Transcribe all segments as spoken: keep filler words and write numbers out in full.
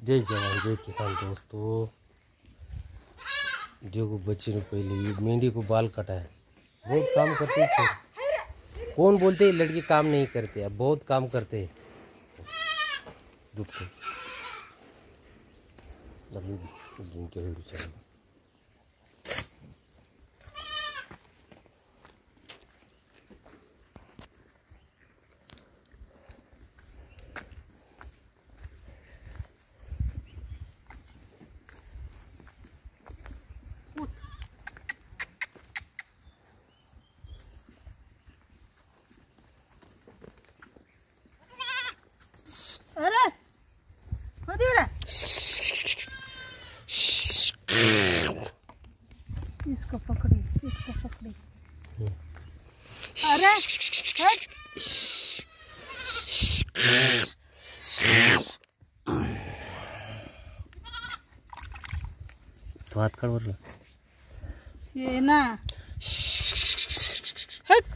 जय जवान जय किसान दोस्तों। देखो बच्चे ने पहले ये मेंढी को बाल कटाया, बहुत काम करते हैं। कौन बोलते हैं लड़के काम नहीं करते, अब बहुत काम करते हैं। दूध को अरे मत उड़ा, इसको पकड़ी इसको पकड़ी। अरे हट। तो हाथ कर बोल ये ना हट।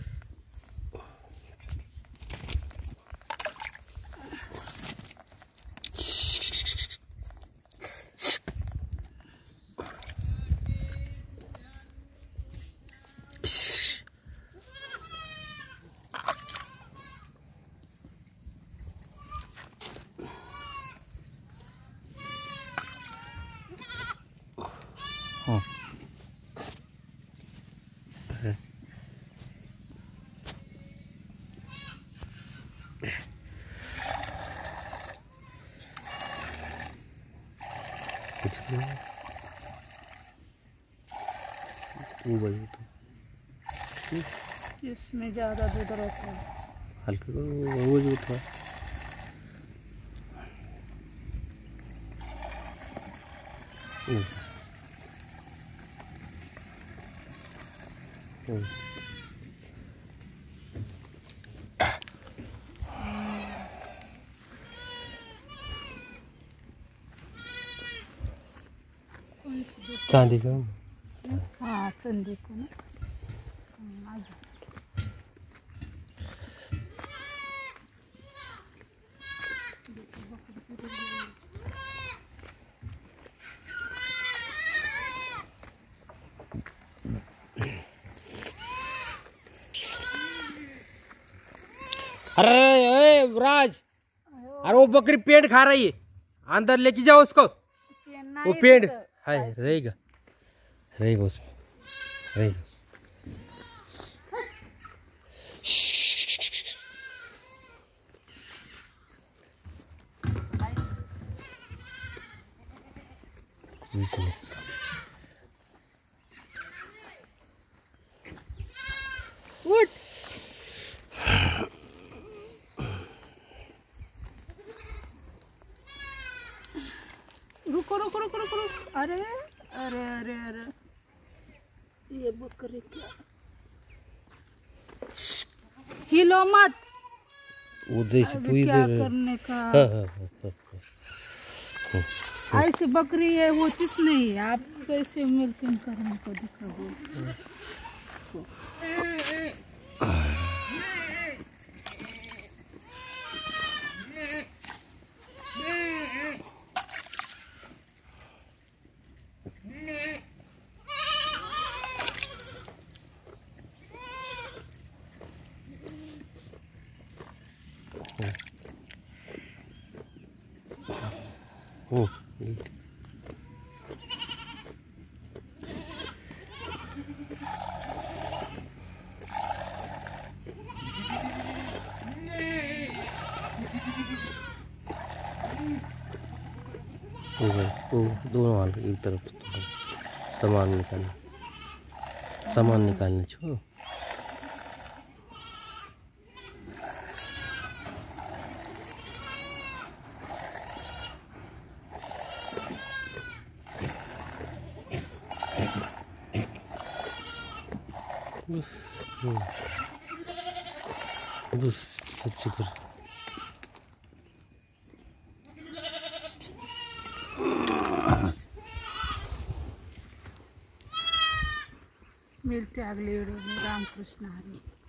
हाँ कुछ नहीं वो भाई तो इसमें ज्यादा दूध रहता है। हल्का करो वो जो था चांदी का। हाँ चांदी को ना। अरे राज, अरे वो बकरी पेड़ खा रही है, अंदर लेके जाओ उसको। वो पेड़ है रहेगा रहेगा उसमें रहेगा। उठ रुको रुको रुको रुको रुको। अरे अरे अरे अरे ये बकरी क्या, हिलो मत। वो जैसे तू क्या इधर करने का। हाँ हाँ हाँ हाँ। ऐसी बकरी है वो किस नहीं है, आप कैसे मिल्किंग करने को दिखाओ। ओ दोनों हाल एक तरफ सामान निकालना सामान निकालना छो। बस बस अच्छी कर मिलते अगले वीडियो में। राम कृष्ण हरी।